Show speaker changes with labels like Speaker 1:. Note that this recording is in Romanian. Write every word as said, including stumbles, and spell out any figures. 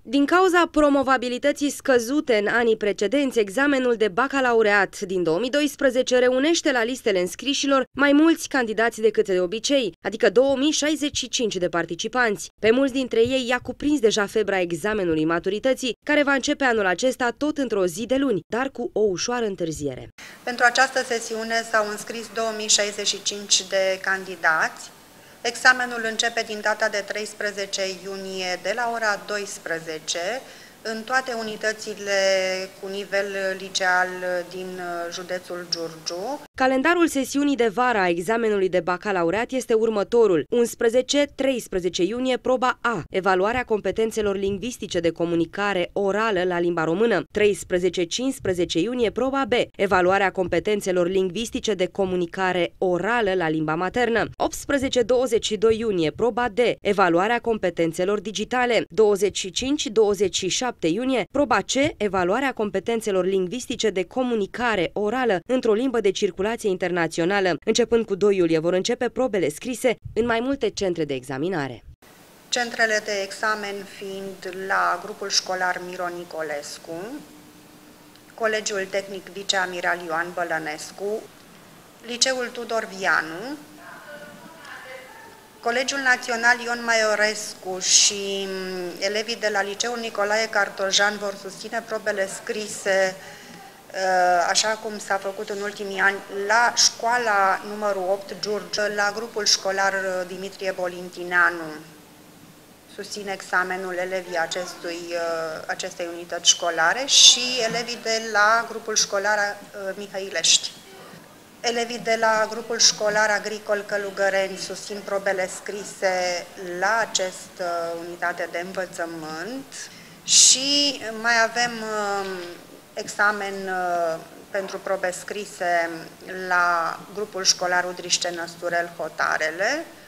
Speaker 1: Din cauza promovabilității scăzute în anii precedenți, examenul de bacalaureat din două mii doisprezece reunește la listele înscrișilor mai mulți candidați decât de obicei, adică două mii șaizeci și cinci de participanți. Pe mulți dintre ei i-a cuprins deja febra examenului maturității, care va începe anul acesta tot într-o zi de luni, dar cu o ușoară întârziere.
Speaker 2: Pentru această sesiune s-au înscris două mii șaizeci și cinci de candidați. Examenul începe din data de treisprezece iunie de la ora douăsprezece în toate unitățile cu nivel liceal din județul Giurgiu.
Speaker 1: Calendarul sesiunii de vară a examenului de bacalaureat este următorul: unsprezece treisprezece iunie proba A, evaluarea competențelor lingvistice de comunicare orală la limba română; treisprezece cincisprezece iunie proba B, evaluarea competențelor lingvistice de comunicare orală la limba maternă; optsprezece douăzeci și doi iunie proba D, evaluarea competențelor digitale; douăzeci și cinci douăzeci și șapte iunie proba C, evaluarea competențelor lingvistice de comunicare orală într-o limbă de circulație internațională. Începând cu doi iulie vor începe probele scrise în mai multe centre de examinare.
Speaker 2: Centrele de examen fiind la grupul școlar Miro Nicolescu, Colegiul Tehnic Viceamiral Ioan Bălănescu, Liceul Tudor Vianu, Colegiul Național Ion Maiorescu și elevii de la Liceul Nicolae Cartojan vor susține probele scrise, așa cum s-a făcut în ultimii ani, la școala numărul opt Giurgiu, la grupul școlar Dimitrie Bolintineanu. Susțin examenul elevii acestui, acestei unități școlare și elevii de la grupul școlar Mihăilești. Elevii de la grupul școlar agricol Călugăreni susțin probele scrise la această unitate de învățământ și mai avem examen pentru probe scrise la grupul școlar Udriște Năsturel Hotarele.